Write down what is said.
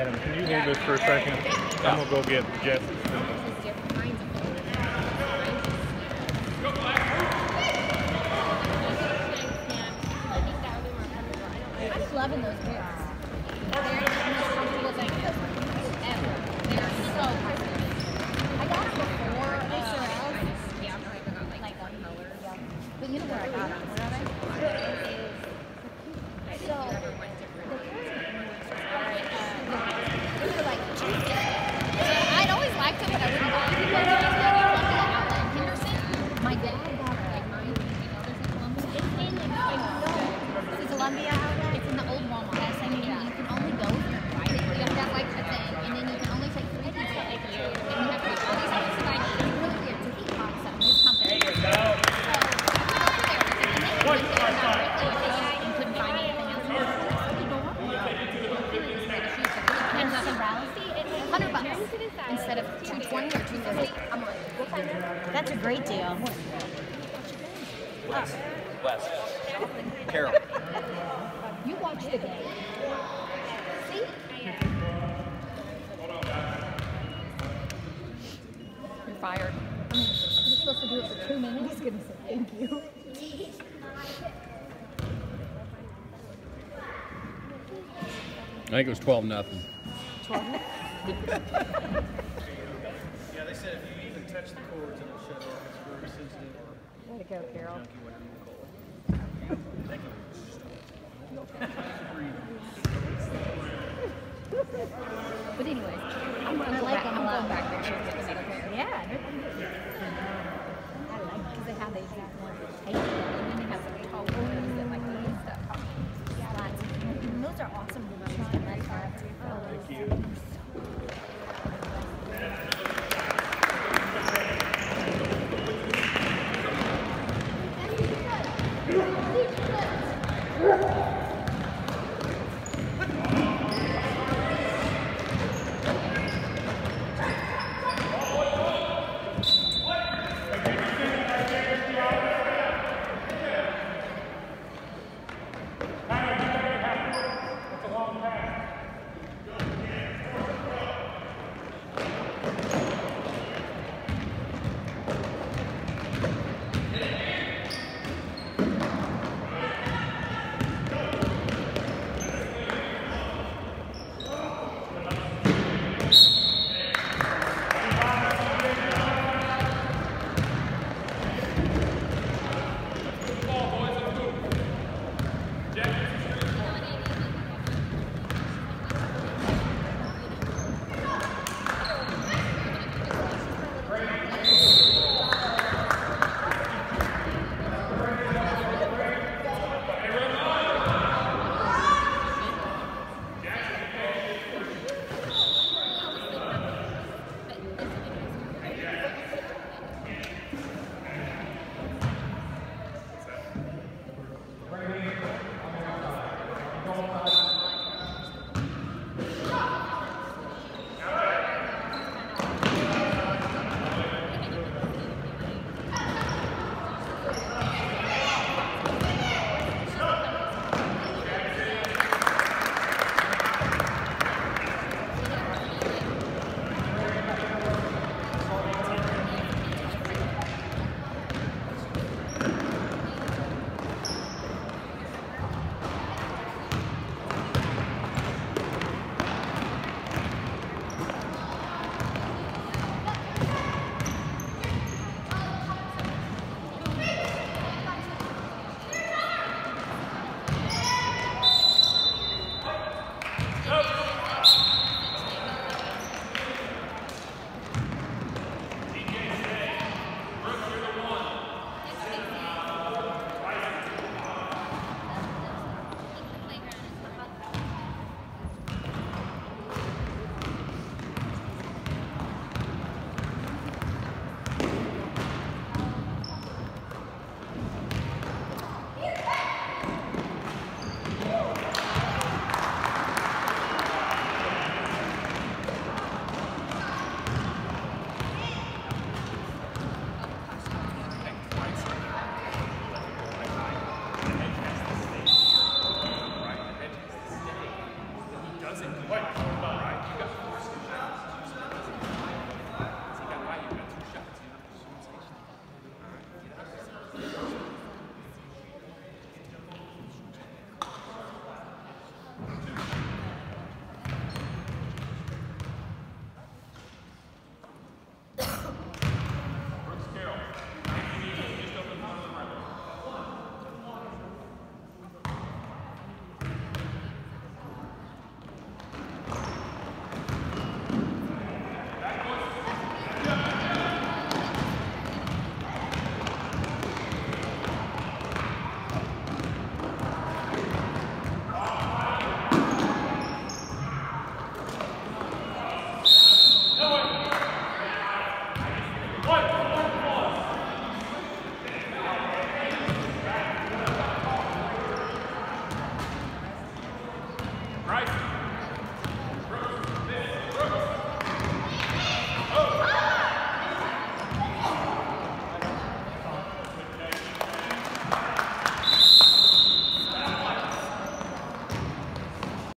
Adam, can you hold this for a second? I'm gonna go get Jess. I'm loving those bears. They're the most comfortable thing ever. They're so comfortable. I got them before. Yeah, like on color. Yeah. But you know where I got them? Where are they? So, they were like, I'd always liked them, but I wouldn't buy them. Because there's no Columbia outlet in Henderson. My dad got like mine. You know, there's a Columbia. It's in the Columbia outlet. It's in the old Walmart. Yes, I mean, you can only go if you're invited. You have to have like a thing, and then you can only take 3 people a year, and you have to be all these things like it's really weird to keep on some new company. So I went over there, and then we went there directly and couldn't find anything else. And $100 instead of $220 or $250. I'm like, That's a great deal. Wes. Carol. you watch the game. See? You're fired. You're supposed to do it for 2 minutes. He's gonna say thank you. I think it was 12-0. 12. Yeah, they said if you even touch the cords, it'll shut off. It's very sensitive. Way to go, Carol. But anyway, I'm going back there. She's getting another pair. Yeah.